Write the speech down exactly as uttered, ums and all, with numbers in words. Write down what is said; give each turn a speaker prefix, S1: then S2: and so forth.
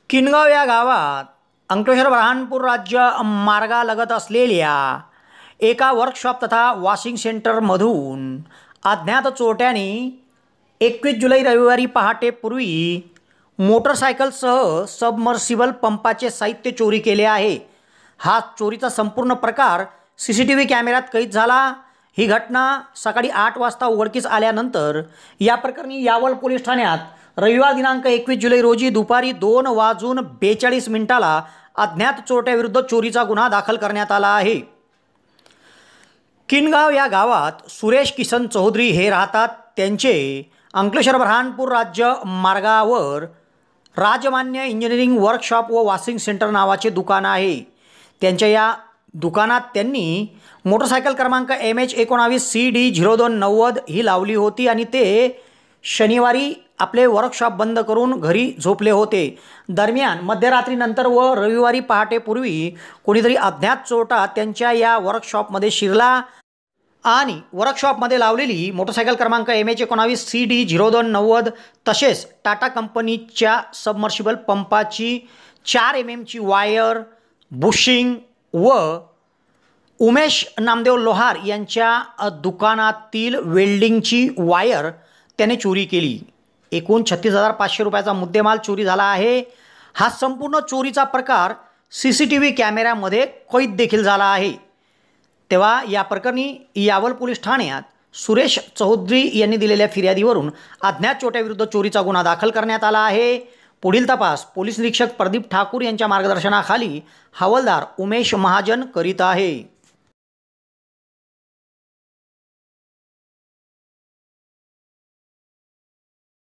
S1: किनगाव या गावात अंकलेश्वर बऱ्हाणपूर राज्य मार्गालगत असलेल्या एका वर्कशॉप तथा वॉशिंग सेंटरमधून अज्ञात चोरट्यांनी एकवीस जुलै रविवारी पहाटेपूर्वी मोटरसायकलसह सबमर्सिबल पंपाचे साहित्य चोरी केले आहे। हा चोरीचा संपूर्ण प्रकार सी सी टी व्ही कॅमेऱ्यात कैद झाला। ही घटना सकाळी आठ वाजता उघडकीस आल्यानंतर या प्रकरणी यावल पोलीस ठाण्यात रविवार दिनांक एकवीस जुलै रोजी दुपारी दोन वाजून बेचाळीस मिनिटाला अज्ञात चोरट्याविरुद्ध चोरीचा गुन्हा दाखल करण्यात आला आहे। किनगाव या गावात सुरेश किसन चौधरी हे राहतात। त्यांचे अंकलेश्वर बऱ्हाणपूर राज्य मार्गावर राजमान्य इंजिनिअरिंग वर्कशॉप व वॉशिंग सेंटर नावाचे दुकान आहे। त्यांच्या या दुकानात त्यांनी मोटरसायकल क्रमांक एम एच एकोणावीस सी डी झिरो दोन नव्वद ही लावली होती आणि ते शनिवारी आपले वर्कशॉप बंद करून घरी झोपले होते। दरम्यान मध्यरात्रीनंतर व रविवारी पहाटेपूर्वी कोणीतरी अज्ञात चोरटा त्यांच्या या वर्कशॉपमध्ये शिरला आणि वर्कशॉपमध्ये लावलेली मोटरसायकल क्रमांक एम एच एकोणावीस सी डी झिरो दोन नव्वद तसेच टाटा कंपनीच्या सबमर्सिबल पंपाची चार एम एमची वायर, बुशिंग व उमेश नामदेव लोहार यांच्या दुकानातील वेल्डिंगची वायर त्याने चोरी केली। एकूण छत्तीस हजार पाचशे रुपयाचा मुद्देमाल चोरी झाला आहे। हा संपूर्ण चोरीचा प्रकार सी सी टी व्ही कॅमेऱ्यामध्ये कैद देखील झाला आहे। तेव्हा या प्रकरणी यावल पोलीस ठाण्यात सुरेश चौधरी यांनी दिलेल्या फिर्यादीवरून अज्ञात चोरट्याविरुद्ध चोरीचा गुन्हा दाखल करण्यात आला आहे। पुढील तपास पोलीस निरीक्षक प्रदीप ठाकूर यांच्या मार्गदर्शनाखाली हवालदार उमेश महाजन करीत आहे।